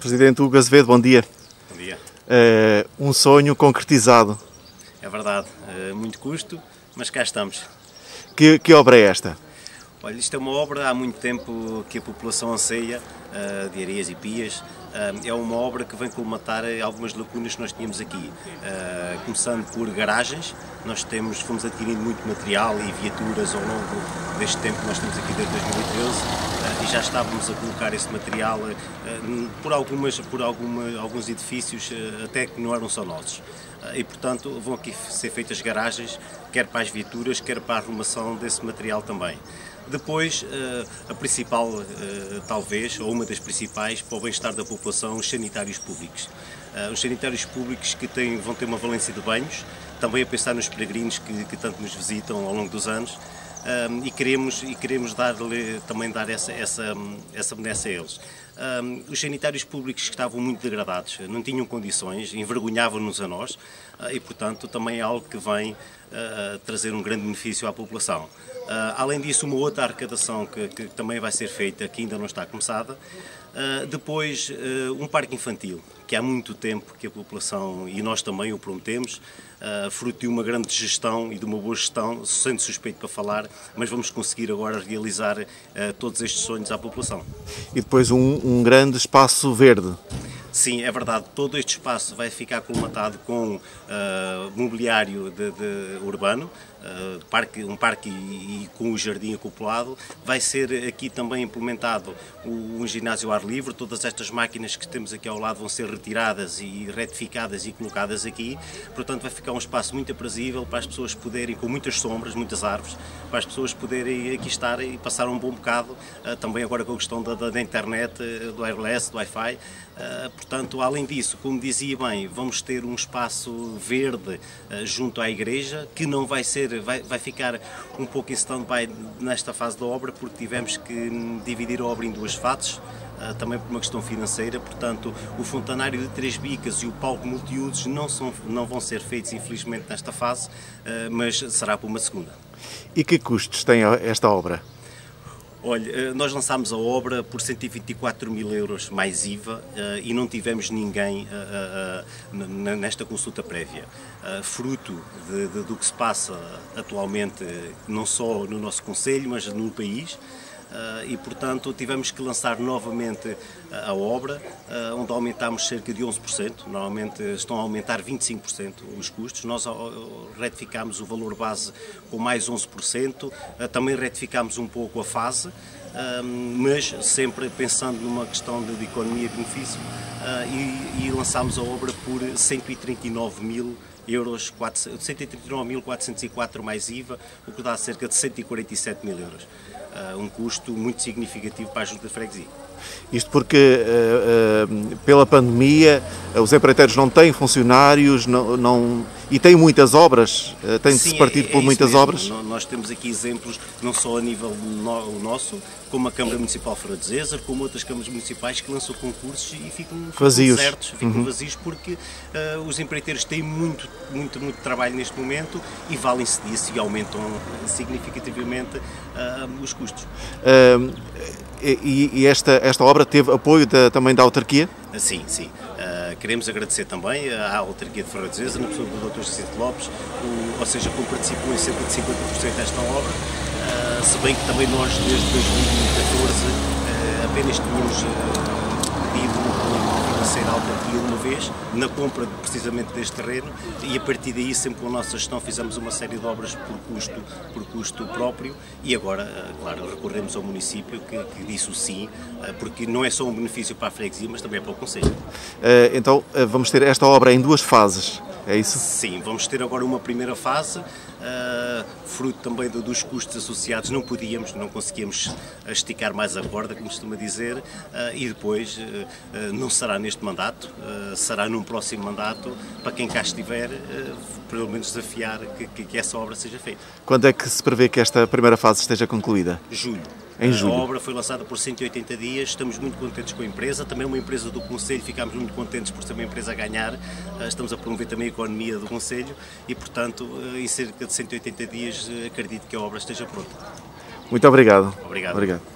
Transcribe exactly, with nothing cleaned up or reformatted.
Presidente Hugo Azevedo, bom dia. Bom dia. Uh, um sonho concretizado. É verdade, uh, muito custo, mas cá estamos. Que, que obra é esta? Olha, isto é uma obra há muito tempo que a população anseia, uh, de Areias e Pias. Uh, é uma obra que vem colmatar algumas lacunas que nós tínhamos aqui. Uh, começando por garagens, nós temos, fomos adquirindo muito material e viaturas ao longo deste tempo que nós temos aqui desde dois mil e treze uh, e já estávamos a colocar esse material uh, por, algumas, por alguma, alguns edifícios uh, até que não eram só nossos. Uh, e portanto vão aqui ser feitas garagens, quer para as viaturas, quer para a arrumação desse material também. Depois, a principal, talvez, ou uma das principais, para o bem-estar da população, os sanitários públicos. Os sanitários públicos que têm, vão ter uma valência de banhos, também a pensar nos peregrinos que, que tanto nos visitam ao longo dos anos, e queremos, e queremos dar, também dar essa, essa, essa benéfica a eles. Um, os sanitários públicos estavam muito degradados, não tinham condições, envergonhavam-nos a nós uh, e, portanto, também é algo que vem uh, trazer um grande benefício à população. Uh, além disso, uma outra arrecadação que, que também vai ser feita, que ainda não está começada. Uh, depois, uh, um parque infantil, que há muito tempo que a população, e nós também o prometemos, uh, fruto de uma grande gestão e de uma boa gestão, sendo suspeito para falar, mas vamos conseguir agora realizar uh, todos estes sonhos à população. E depois um, um grande espaço verde. Sim, é verdade. Todo este espaço vai ficar colmatado com uh, mobiliário de, de urbano, uh, parque, um parque e, e com o jardim acoplado. Vai ser aqui também implementado o, um ginásio ao ar livre. Todas estas máquinas que temos aqui ao lado vão ser retiradas e retificadas e colocadas aqui. Portanto, vai ficar um espaço muito aprazível para as pessoas poderem, com muitas sombras, muitas árvores, para as pessoas poderem aqui estar e passar um bom bocado. Uh, também agora com a questão da, da internet, uh, do wireless, do Wi-Fi. Uh, portanto, além disso, como dizia bem, vamos ter um espaço verde uh, junto à igreja, que não vai ser, vai, vai ficar um pouco em stand-by nesta fase da obra, porque tivemos que dividir a obra em duas fases, uh, também por uma questão financeira. Portanto, o fontanário de três bicas e o palco multiusos não, são, não vão ser feitos, infelizmente, nesta fase, uh, mas será para uma segunda. E que custos tem esta obra? Olha, nós lançámos a obra por cento e vinte e quatro mil euros mais I V A uh, e não tivemos ninguém uh, uh, nesta consulta prévia. Uh, fruto de, de, do que se passa atualmente, não só no nosso concelho, mas no país. Uh, e, portanto, tivemos que lançar novamente uh, a obra, uh, onde aumentámos cerca de onze por cento. Normalmente estão a aumentar vinte e cinco por cento os custos. Nós uh, retificámos o valor base com mais onze por cento. Uh, também retificámos um pouco a fase, uh, mas sempre pensando numa questão de, de economia e benefício. Uh, e, e lançámos a obra por cento e trinta e nove mil euros, cento e trinta e nove mil quatrocentos e quatro mais I V A, o que dá cerca de cento e quarenta e sete mil euros. Uh, um custo muito significativo para a Junta de Freguesia. Isto porque, uh, uh, pela pandemia, os empreiteiros não têm funcionários não, não, e têm muitas obras, uh, têm de se partir é, por é muitas mesmo. obras? Nós temos aqui exemplos, não só a nível no, nosso, como a Câmara Municipal de Feira de Zezer, como outras câmaras municipais que lançam concursos e ficam, ficam vazios, desertos, ficam uhum. vazios porque uh, os empreiteiros têm muito, muito, muito trabalho neste momento e valem-se disso e aumentam significativamente uh, os custos. Uh, e e esta, esta obra teve apoio da, também da autarquia? Sim, sim. Uh, queremos agradecer também à autarquia de Feira de Zezer, na pessoa do doutor Jacinto Lopes, o, ou seja, que participou em cerca de cinquenta por cento desta obra, uh, se bem que também nós, desde dois mil e catorze, uh, apenas tínhamos uh, pedido um apoio financeiro à autarquia uma vez, na compra precisamente deste terreno, e a partir daí, sempre com a nossa gestão, fizemos uma série de obras por custo, por custo próprio, e agora, uh, claro, recorremos ao município que, que disse o sim, uh, porque não é só um benefício para a freguesia, mas também é para o concelho. Uh, então, uh, vamos ter esta obra em duas fases, é isso? Sim, vamos ter agora uma primeira fase, uh, fruto também do, dos custos associados, não podíamos, não conseguíamos esticar mais a corda, como costuma dizer, uh, e depois uh, uh, não será neste mandato, uh, será num próximo mandato, para quem cá estiver, uh, pelo menos desafiar que, que, que essa obra seja feita. Quando é que se prevê que esta primeira fase esteja concluída? Julho. Em julho. A obra foi lançada por cento e oitenta dias, estamos muito contentes com a empresa, também uma empresa do Concelho, ficámos muito contentes por ser uma empresa a ganhar, estamos a promover também a economia do Concelho e, portanto, em cerca de cento e oitenta dias acredito que a obra esteja pronta. Muito obrigado. Obrigado. Obrigado.